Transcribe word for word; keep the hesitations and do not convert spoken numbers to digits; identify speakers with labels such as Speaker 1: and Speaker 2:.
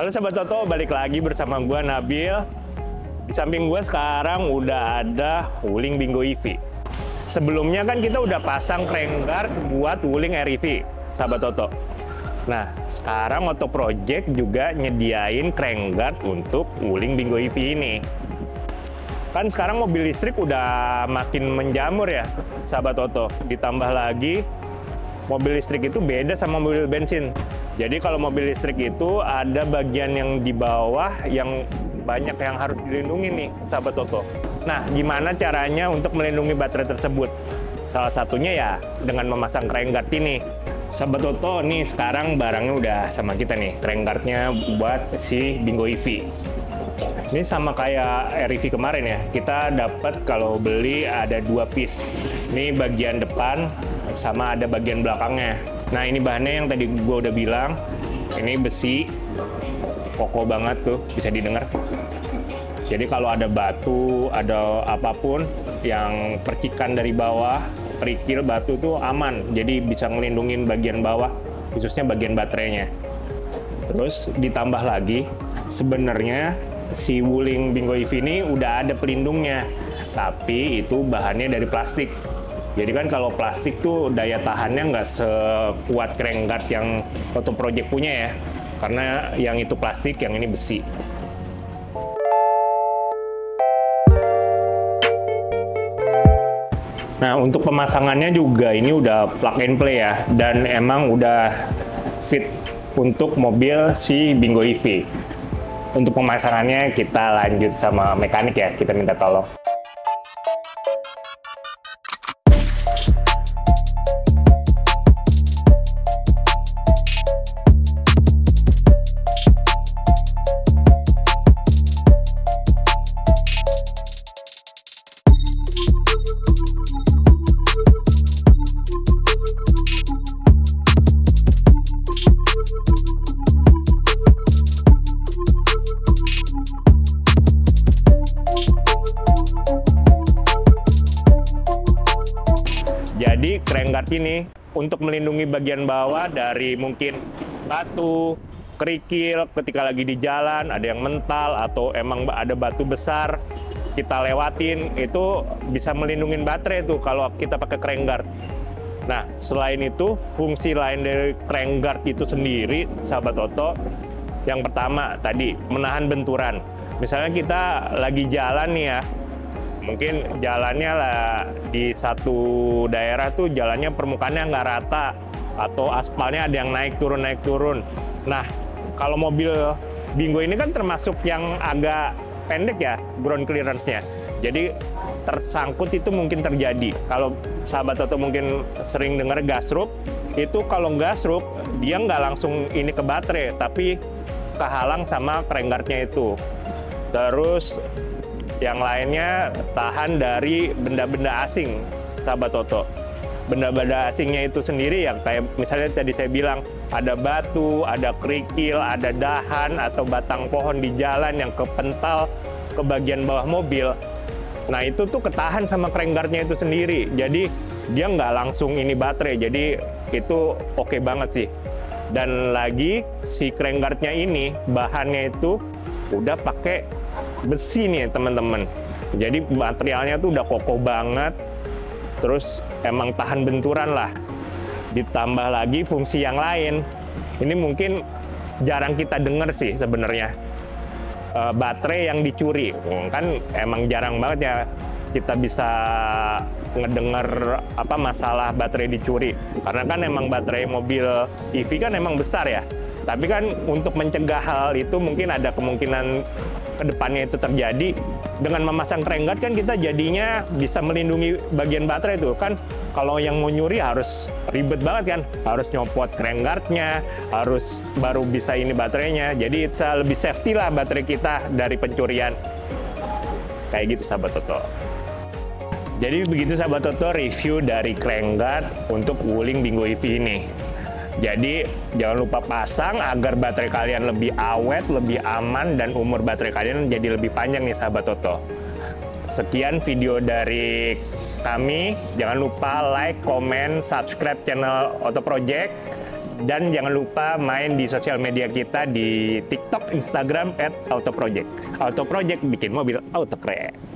Speaker 1: Halo Sobat Toto, balik lagi bersama gue Nabil. Di samping gue sekarang udah ada Wuling Bingo E V. Sebelumnya kan kita udah pasang crank guard buat Wuling R E V, Sobat Toto. Nah, sekarang Auto Project juga nyediain crank guard untuk Wuling Bingo E V ini. Kan sekarang mobil listrik udah makin menjamur ya, Sahabat Toto. Ditambah lagi, mobil listrik itu beda sama mobil bensin. Jadi kalau mobil listrik itu ada bagian yang di bawah yang banyak yang harus dilindungi nih, Sahabat Toto. Nah, gimana caranya untuk melindungi baterai tersebut? Salah satunya ya dengan memasang crank guard ini. Sahabat Toto, nih sekarang barangnya udah sama kita nih, crank guard-nya buat si Bingo E V. Ini sama kayak R E V kemarin ya, kita dapat kalau beli ada dua piece. Ini bagian depan sama ada bagian belakangnya. Nah, ini bahannya yang tadi gue udah bilang, ini besi, kokoh banget tuh, bisa didengar. Jadi kalau ada batu, ada apapun yang percikan dari bawah, kerikil batu tuh aman, jadi bisa ngelindungin bagian bawah, khususnya bagian baterainya. Terus ditambah lagi, sebenarnya si Wuling Bingo E V ini udah ada pelindungnya, tapi itu bahannya dari plastik. Jadi kan kalau plastik tuh daya tahannya nggak sekuat crank guard yang Auto Project punya ya, karena yang itu plastik, yang ini besi. Nah, untuk pemasangannya juga ini udah plug and play ya, dan emang udah fit untuk mobil si Bingo E V. Untuk pemasangannya kita lanjut sama mekanik ya, kita minta tolong. Jadi crank guard ini untuk melindungi bagian bawah dari mungkin batu, kerikil ketika lagi di jalan, ada yang mental atau emang ada batu besar kita lewatin, itu bisa melindungi baterai tuh kalau kita pakai crank guard. Nah, selain itu fungsi lain dari crank guard itu sendiri, Sahabat Toto, yang pertama tadi menahan benturan. Misalnya kita lagi jalan nih ya, mungkin jalannya lah di satu daerah tuh jalannya permukaannya nggak rata atau aspalnya ada yang naik turun naik turun. Nah, kalau mobil Bingo ini kan termasuk yang agak pendek ya ground clearance-nya. Jadi tersangkut itu mungkin terjadi. Kalau Sahabat Toto mungkin sering dengar gasruk, itu kalau gasruk dia nggak langsung ini ke baterai, tapi kehalang sama crank guard-nya itu. Terus yang lainnya tahan dari benda-benda asing, Sahabat Toto. Benda-benda asingnya itu sendiri yang kayak misalnya tadi saya bilang, ada batu, ada kerikil, ada dahan atau batang pohon di jalan yang kepental ke bagian bawah mobil. Nah, itu tuh ketahan sama crank guard-nya itu sendiri. Jadi dia nggak langsung ini baterai, jadi itu oke banget sih. Dan lagi si crank guard-nya ini bahannya itu udah pakai besi nih teman-teman, jadi materialnya tuh udah kokoh banget, terus emang tahan benturan lah. Ditambah lagi fungsi yang lain, ini mungkin jarang kita dengar sih sebenarnya, e, baterai yang dicuri. Kan emang jarang banget ya kita bisa ngedenger apa masalah baterai dicuri, karena kan emang baterai mobil E V kan emang besar ya. Tapi kan untuk mencegah hal itu mungkin ada kemungkinan kedepannya itu terjadi. Dengan memasang crank guard kan kita jadinya bisa melindungi bagian baterai itu kan. Kalau yang mau nyuri harus ribet banget kan, harus nyopot crank guard-nya, harus baru bisa ini baterainya. Jadi bisa lebih safety lah baterai kita dari pencurian. Kayak gitu Sahabat Toto. Jadi begitu Sahabat Toto review dari crank guard untuk Wuling Bingo E V ini. Jadi jangan lupa pasang agar baterai kalian lebih awet, lebih aman, dan umur baterai kalian jadi lebih panjang nih Sahabat Toto. Sekian video dari kami. Jangan lupa like, comment, subscribe channel Auto Project. Dan jangan lupa main di sosial media kita di TikTok, Instagram at Autoproject. Autoproject bikin mobil auto keren.